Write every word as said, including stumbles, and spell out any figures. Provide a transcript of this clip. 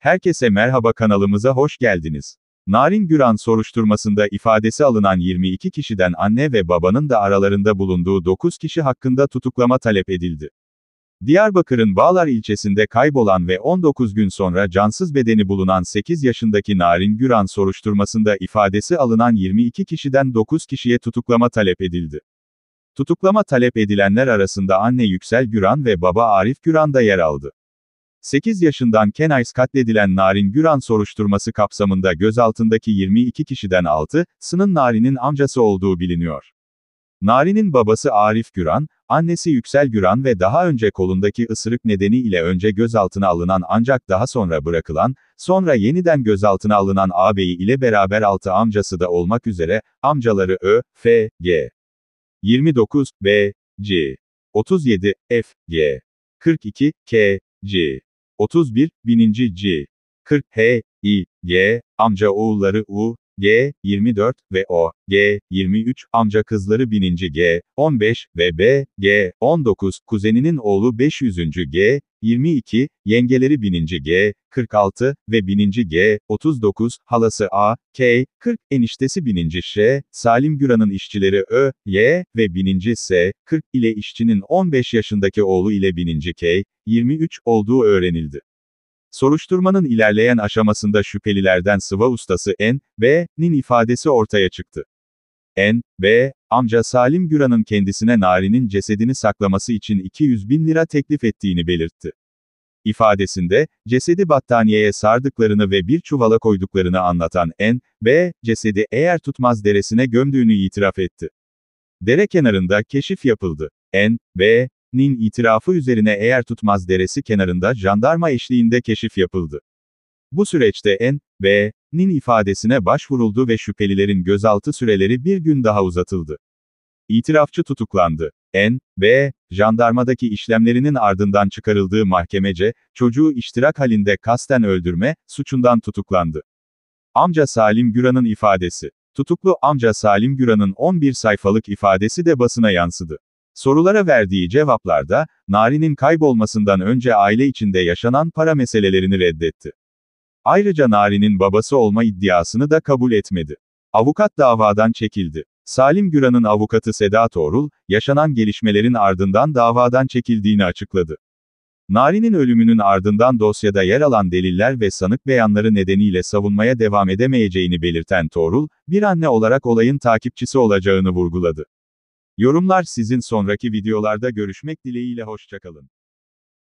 Herkese merhaba, kanalımıza hoş geldiniz. Narin Güran soruşturmasında ifadesi alınan yirmi iki kişiden anne ve babanın da aralarında bulunduğu dokuz kişi hakkında tutuklama talep edildi. Diyarbakır'ın Bağlar ilçesinde kaybolan ve on dokuz gün sonra cansız bedeni bulunan sekiz yaşındaki Narin Güran soruşturmasında ifadesi alınan yirmi iki kişiden dokuz kişiye tutuklama talep edildi. Tutuklama talep edilenler arasında anne Yüksel Güran ve baba Arif Güran da yer aldı. sekiz yaşından Kenays katledilen Narin Güran soruşturması kapsamında gözaltındaki yirmi iki kişiden altısının Narin'in amcası olduğu biliniyor. Narin'in babası Arif Güran, annesi Yüksel Güran ve daha önce kolundaki ısırık nedeniyle önce gözaltına alınan ancak daha sonra bırakılan, sonra yeniden gözaltına alınan ağabeyi ile beraber altı amcası da olmak üzere, amcaları Ö, F, G, yirmi dokuz, B, C, otuz yedi, F, G, kırk iki, K, C, otuz bir, bininci C, kırk, H, I, G, amca oğulları U, G, yirmi dört ve O, G, yirmi üç, amca kızları bininci G, on beş ve B, G, on dokuz, kuzeninin oğlu beş yüzüncü G, yirmi iki, yengeleri bininci G, kırk altı ve bininci G, otuz dokuz, halası A, K, kırk, eniştesi bininci Ş, Salim Güran'ın işçileri Ö, Y ve bininci S, kırk ile işçinin on beş yaşındaki oğlu ile bininci K, yirmi üç olduğu öğrenildi. Soruşturmanın ilerleyen aşamasında şüphelilerden sıva ustası N, B'nin ifadesi ortaya çıktı. N, B, amca Salim Güran'ın kendisine Narin'in cesedini saklaması için iki yüz bin lira teklif ettiğini belirtti. İfadesinde, cesedi battaniyeye sardıklarını ve bir çuvala koyduklarını anlatan N, B, cesedi eğer tutmaz deresine gömdüğünü itiraf etti. Dere kenarında keşif yapıldı. N, B, Nin itirafı üzerine eğer tutmaz deresi kenarında jandarma eşliğinde keşif yapıldı. Bu süreçte N, B'nin ifadesine başvuruldu ve şüphelilerin gözaltı süreleri bir gün daha uzatıldı. İtirafçı tutuklandı. N, B, jandarmadaki işlemlerinin ardından çıkarıldığı mahkemece, çocuğu iştirak halinde kasten öldürme suçundan tutuklandı. Amca Salim Güran'ın ifadesi. Tutuklu amca Salim Güran'ın on bir sayfalık ifadesi de basına yansıdı. Sorulara verdiği cevaplarda, Narin'in kaybolmasından önce aile içinde yaşanan para meselelerini reddetti. Ayrıca Narin'in babası olma iddiasını da kabul etmedi. Avukat davadan çekildi. Salim Güran'ın avukatı Seda Toğrul, yaşanan gelişmelerin ardından davadan çekildiğini açıkladı. Narin'in ölümünün ardından dosyada yer alan deliller ve sanık beyanları nedeniyle savunmaya devam edemeyeceğini belirten Toğrul, bir anne olarak olayın takipçisi olacağını vurguladı. Yorumlar sizin. Sonraki videolarda görüşmek dileğiyle, hoşça kalın.